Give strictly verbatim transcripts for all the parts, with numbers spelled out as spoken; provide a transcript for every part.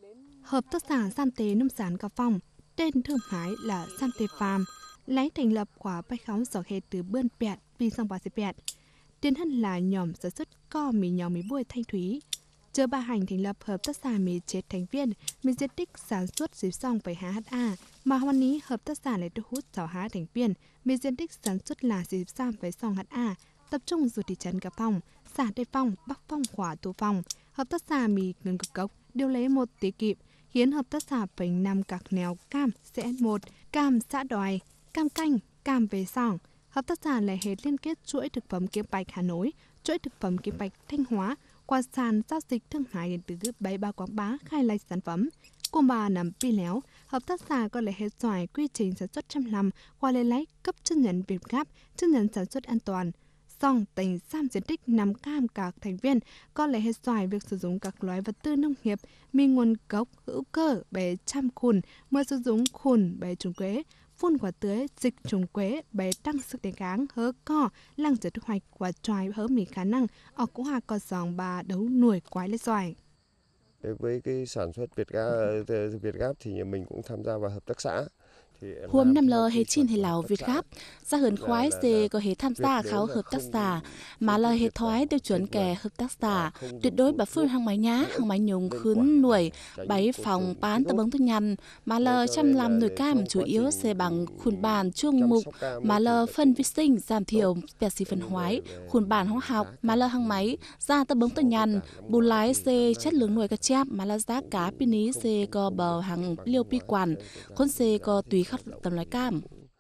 Hợp tác xã San Tế nông sản Cao Phong, tên thương mại là San Tế Farm, lấy thành lập quả bay khóng giỏ hệ từ bươn bẹt vì sông bà xếp bẹt. Tiến thân là nhóm sản xuất co mì nhỏ mì bôi thanh thúy. Chờ ba hành thành lập hợp tác xã mì chết thành viên, mì diện tích sản xuất dịp xong phải há ha, mà hôm ní hợp tác xã lại thu hút sáu há thành viên, mì diện tích sản xuất là dịp xong phải xong ha, tập trung dù thị trấn Cao Phong, xã Tây Phong, Bắc Phong, Hỏa Tô Phong. Hợp tác xã mì ngừng cực cốc đều lấy một tỷ kịp, khiến hợp tác xã phải nằm các nẻo cam xê ét một, cam xã đòi, cam canh, cam về sòng. Hợp tác xã lại hết liên kết chuỗi thực phẩm Kiếm Bạch Hà Nội, chuỗi thực phẩm Kiếm Bạch Thanh Hóa, qua sàn giao dịch thương mại điện tử bảy ba quảng bá khai lạch sản phẩm. Cùng bà nằm pi léo, hợp tác xã có lại hết giỏi quy trình sản xuất trăm năm qua lấy lấy cấp chứng nhận Việt Gáp, chứng nhận sản xuất an toàn. Song tỉnh sam diện tích nằm cam các thành viên có lẽ hết giỏi việc sử dụng các loại vật tư nông nghiệpมีnguồn gốc hữu cơ để chăm khùn, mới sử dụng khùn để trồng quế, phun quả tưới dịch trồng quế để tăng sức đề kháng hớ co, lăng giờ thu hoạch quả xoài hớ mì khả năng ở cũng hà có dòng bà đấu nuôi quái lấy xoài. Với cái sản xuất Việt Gáp, Việt Gáp thì mình cũng tham gia vào hợp tác xã. Hôm năm lờ hệ chín hệ lào Việt Gáp, ra hườn khoái xê có hệ tham gia kháo hợp tác xã, mà là hệ thoái tiêu chuẩn kè hợp tác xã, tuyệt đối bà phương hàng máy nhá, hàng máy nhung khướn nuôi, bấy phòng bán tờ bóng tư nhằn, mà là chăm làm nồi cam chủ yếu xê bằng khuôn bàn chuông mục, mà là phân vi sinh giảm thiểu bẹt xì phân hoái, khuôn bàn hóa học, mà là hàng máy ra tờ bóng tư nhằn, bù lái xê chất lượng nuôi cá chép, mà là giá cá pini xê có bờ hàng liêu pi quản, khôn xê có tùy khắp tầm loại cam.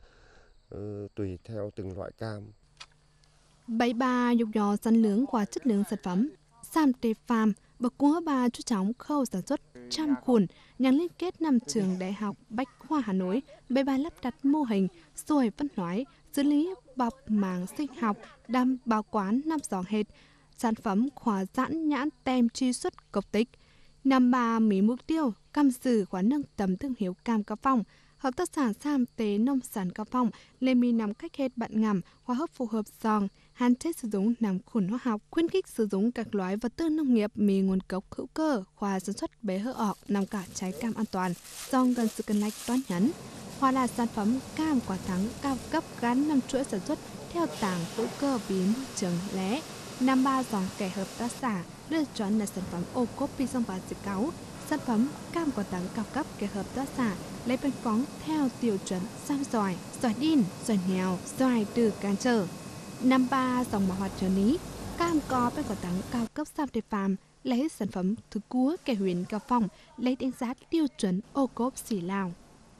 Ừ, tùy theo từng loại cam. Bảy ba dục dò săn lướng qua chất lượng sản phẩm. San Tế Farm bậc của bà chú chóng khâu sản xuất trăm khuôn, nhằm liên kết năm trường đại học Bách khoa Hà Nội. Bảy ba lắp đặt mô hình xuôi phân nói, xử lý bọc màng sinh học, đảm bảo quán năm giỏ hệt, sản phẩm khóa giãn nhãn tem truy xuất cộc tích. Năm ba mỹ mục tiêu cam sử khóa nâng tầm thương hiệu cam Cao Phong. Hợp tác xã San Tế nông sản Cao Phong lên mi nằm cách hết bạn ngầm hóa hấp phù hợp giòn, hạn chế sử dụng nằm khuẩn hóa học, khuyến khích sử dụng các loại vật tư nông nghiệp mì nguồn gốc hữu cơ, khoa sản xuất bé hỡ ọt nằm cả trái cam an toàn, giòn gần sự cân lạch toán nhấn. Hoa là sản phẩm cam quả thắng cao cấp gắn năm chuỗi sản xuất theo tảng hữu cơ vì môi trường lé. Năm ba dòng kẻ hợp tác xã đưa chọn là sản phẩm ô cốp pi sông và dịch cáo. Sản phẩm cam quả tắng cao cấp kẻ hợp tác xã lấy bánh phóng theo tiêu chuẩn sam giỏi, giỏi đin, giỏi nghèo, giỏi từ can trở. Năm ba dòng mà hoạt trở ní, cam có bánh quả tắng cao cấp San Tế Farm lấy sản phẩm thứ cúa kẻ huyện Cao Phong lấy đánh giá tiêu chuẩn ô cốp xỉ Lào.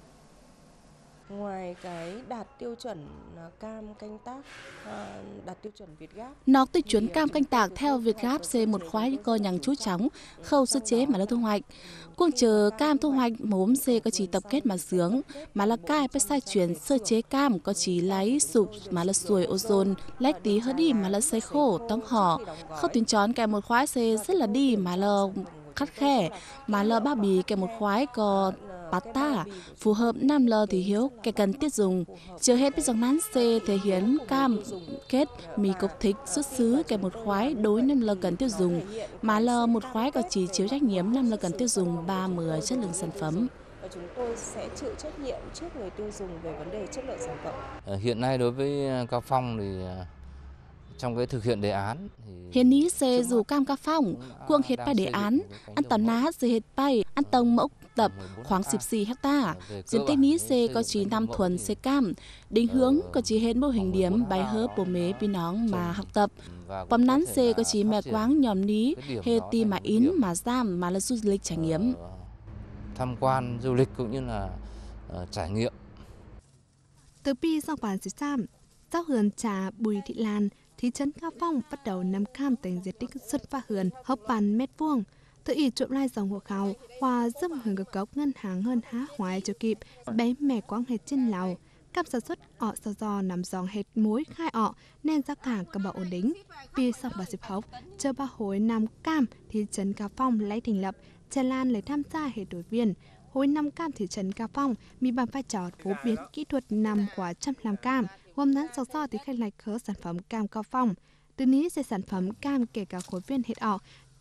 Ngoài cái đạt tiêu chuẩn cam canh tác, đạt tiêu chuẩn Việt Gáp. Nó tiêu chuẩn cam canh tác theo Việt Gáp xê một khoái co nhằng chú chóng, khâu sơ chế mà là thu hoạch. Cuông chờ cam thu hoạch mốm xê có chỉ tập kết mà sướng, mà là cai phải sai chuyển sơ chế cam có chỉ lấy sụp mà là xuôi ozone, lách tí hơi đi mà là xây khô, tóng họ. Khâu tuyến chón kèm một khoái xê rất là đi mà là khắt khe, mà là bao bì kèm một khoái có pasta phù hợp năm lờ thì hiếu cái cần tiết dùng chưa hết biết dòng nán xê thể hiện cam kết mì cục thịt xuất xứ cái một khoái đối năm lờ cần tiêu dùng mà lờ một khoái có chỉ chiếu trách nhiệm năm lờ cần tiêu dùng ba mươi chất lượng sản phẩm. Và chúng tôi sẽ chịu trách nhiệm trước người tiêu dùng về vấn đề chất lượng sản phẩm. À, hiện nay đối với Cao Phong thì trong cái thực hiện đề án thì hiện ní xê dù cam Cao Phong cuông hết bài đề án ăn tàu ná xê hết bay ăn tông mẫu tập khoảng mười xì hecta diện tích ní xê có chỉ năm thuần xê cam định hướng có chỉ hết mô hình điểm bài hớp bồ mế pi nóng mà học tập bấm nắn xê có chỉ mẹ quáng nhòm ní hết ti mà ín mà giam mà là du lịch trải nghiệm tham quan du lịch cũng như là uh, trải nghiệm. Từ pi sang bản xí sam giáo hườn trà Bùi Thị Lan thị trấn Cao Phong bắt đầu nắm cam tỉnh diện tích xuất pha hườn hốc bàn mét vuông. Tự ý trộm lai dòng hộ khảo hòa giúp hưởng cực gốc ngân hàng hơn há hoài cho kịp bé mẹ quáng hệt trên lào. Cam sản xuất ọ sò giò nằm giòn hệt muối khai ọ nên giá cả cơ bảo ổn định. Vì sau bà dịp hốc chờ ba hồi năm cam thị trấn Cao Phong lấy thành lập Trà Lan lấy tham gia hệ đội viên. Hồi năm cam thị trấn Cao Phongมีbằng vai trò phổ biến kỹ thuật nằm quả trăm làm cam gồm nắn sò giò thì khai lạch khớ sản phẩm cam Cao Phong. Từ ní sẽ sản phẩm cam kể cả khối viên hết ọ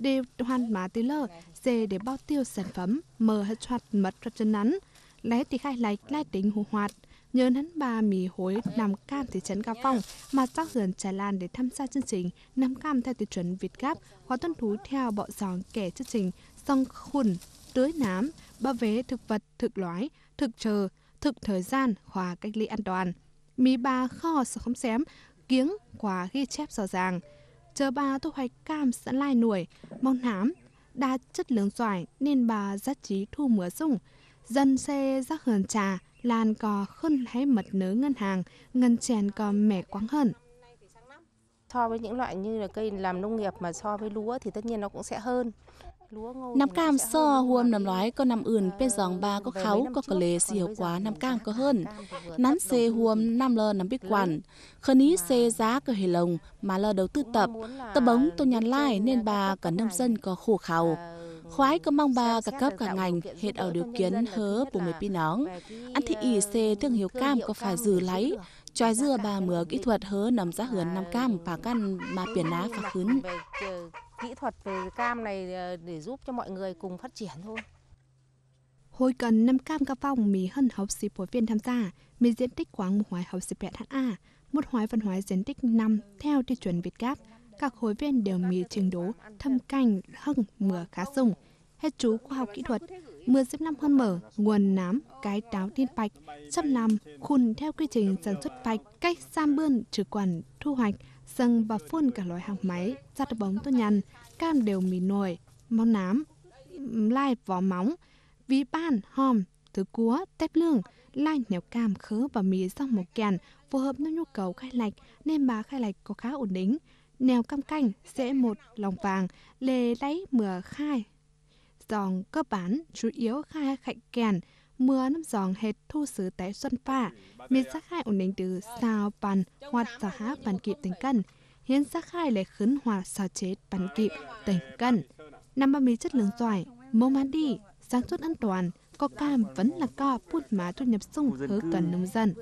để hoàn má tê lơ dê để bao tiêu sản phẩm mờ hết hoạt mật cho chân nắn lẽ thì khai lạch lai tính hồ hoạt nhớ nắn bà mì hối nằm cam thị trấn Cao Phong mà tác dườn trà lan để tham gia chương trình nằm cam theo tiêu chuẩn Việt Gáp hoặc tuân thủ theo bộ dòng kẻ chương trình song khùn tưới nám bảo vệ thực vật thực lõi thực chờ thực thời gian hòa cách ly an toàn mì bà kho sợ không xém kiếng quả ghi chép rõ ràng chờ bà thu hoạch cam sẵn lai nuôi mong nám đa chất lượng giỏi nên bà rất trí thu mưa dùng dân xe rắc hờn trà lan cò khôn hái mật nớ ngân hàng ngân chèn cò mẻ quáng hơn. So với những loại như là cây làm nông nghiệp mà so với lúa thì tất nhiên nó cũng sẽ hơn. Nam cam so huom nằm lói có nằm ưn bên dòng ba có kháo có cờ lề xì hiệu quá nam cam có hơn nắn xê huom nam lơ nằm biết quản khờ ní xê giá cờ hề lồng mà lơ đầu tư tập tờ bóng tôi nhắn lai nên bà cả nông dân có khổ khảo khoái có mong bà cả cấp cả ngành hiện ở điều kiến hớ của mấy pi nóng ăn thị ỉ xê thương hiệu cam có phải dừ lấy choai dưa bà mưa kỹ thuật hớ nằm giá hườn nam cam bà căn mà biển ná phá khứn kỹ thuật về cam này để giúp cho mọi người cùng phát triển thôi. Hồi cần năm cam Cao Phong mì hân học sĩ phổ viên tham gia, mì diện tích khoảng một hoài học sĩ bẹt hát a, một hoài văn hóa diện tích năm theo tiêu chuẩn Việt Gáp. Các hội viên đều mì trình độ thâm canh hưng mưa khá sung. Hết chú khoa học kỹ thuật, mưa xếp năm hơn mở, nguồn nám, cái táo tiên bạch, chăm làm, khùn theo quy trình sản xuất bạch, cách sam bươn trừ quản, thu hoạch, sâng và phun cả loại hàng máy, ra được bóng tôi nhằn, cam đều mì nổi, máu nám, lai vỏ móng, ví ban, hòm, thứ cúa, tép lương, lai nèo cam khớ và mì xong một kèn, phù hợp với nhu cầu khai lạch nên bà khai lạch có khá ổn định. Nèo cam canh sẽ một lòng vàng, lề lấy mưa khai. Dòng cơ bản chủ yếu khai khạnh kèn, mưa năm dòng hệt thu xứ tại xuân pha, miền sắc khai ổn định từ sao bàn hoặc xào há bàn kịp tỉnh cân, hiến sắc khai lại khấn hoặc xào chết bàn kịp tỉnh cân. Năm ba mì chất lượng giỏi, mẫu má đi, sản xuất an toàn, có cam vẫn là co bút má thu nhập sung hứa cần nông dân.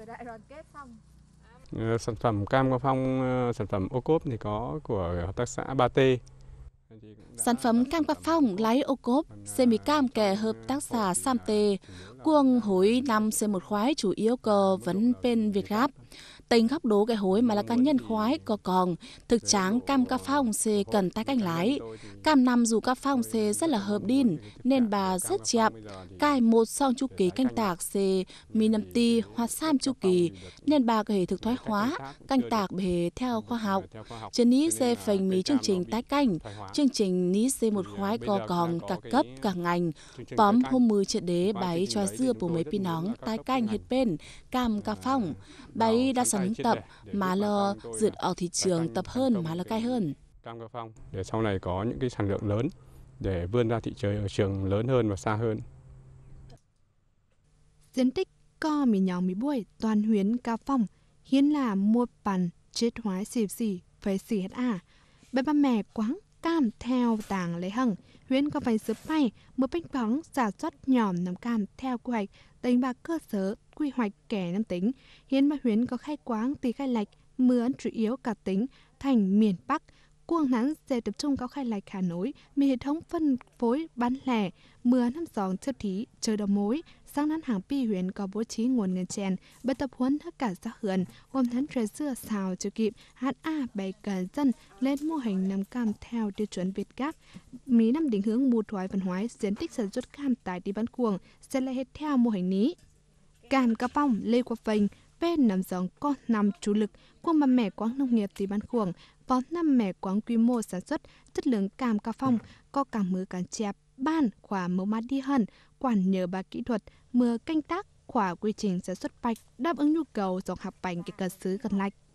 Sản phẩm cam Cao Phong, sản phẩm ô cốp thì có của hợp tác xã ba T. Sản phẩm cam Cao Phong lấy ô cốp, xe mì cam kè hợp tác xã Sam Tê, cuồng hối năm xe một khoái chủ yếu cờ vẫn bên Việt Gáp. Tình góc đố cái hối mà là cá nhân khoái có còn thực tráng cam Cao Phong xe cần tay canh lái. Cam năm dù Cao Phong xe rất là hợp đin nên bà rất chẹp. Cài một song chu kỳ canh tạc xe mì năm ti hoặc sam chu kỳ nên bà có thể thực thoái hóa canh tạc bề theo khoa học. Trên ní xe phành mì chương trình tái canh, chương trình ní xe một khoái có còn cả cấp cả ngành. Bóm hôm mười triệt đế báy cho dưa bù mấy pi nóng tái canh hết bên cam Cao Phong. Báy đã sẵn tập mà lo dượt ở thị trường tập hơn mà là cay hơn. Cam Cao Phong để sau này có những cái sản lượng lớn để vươn ra thị trường trường lớn hơn và xa hơn. Diện tích co mì nhỏ mì buổi toàn huyện Cao Phong hiến là mua bàn chết hóa xì xì phải xì hết à. Bởi ba mẹ quáng cam theo tàng lấy hằng huyện có phải sớm bay một bánh bóng sản xuất nhòm nằm cam theo quy hoạch đánh bạc cơ sở quy hoạch kẻ năm tính hiến mà huyện có khai quáng tì khai lạch mướn chủ yếu cả tính thành miền Bắc cuồng nắng sẽ tập trung có khai lạch Hà Nộiมีhệ thống phân phối bán lẻ mưa năm dòng siêu thị chờ đầu mối sáng nắn hàng pi huyện có bố trí nguồn ngân chèn bởi tập huấn tất cả xã huyện gồm thắn trẻ dưa xào chưa kịp hát a bày cả dân lên mô hình nằm cam theo tiêu chuẩn Việt Gáp mỹ năm định hướng mù thoái văn hóa diện tích sản xuất cam tại địa bàn cuồng sẽ lại hết theo mô hình ní cam Cao Phong lê qua phành bên nằm dòng có nằm chủ lực của bà mẹ quán nông nghiệp địa bàn cuồng có năm mẹ quán quy mô sản xuất chất lượng cam Cao Phong có cả mưa cả chẹp ban khỏa mẫu mát đi hơn quản nhờ bà kỹ thuật mưa canh tác khỏa quy trình sản xuất bạch đáp ứng nhu cầu dòng hạt bành cái cơ xứ gần lạch.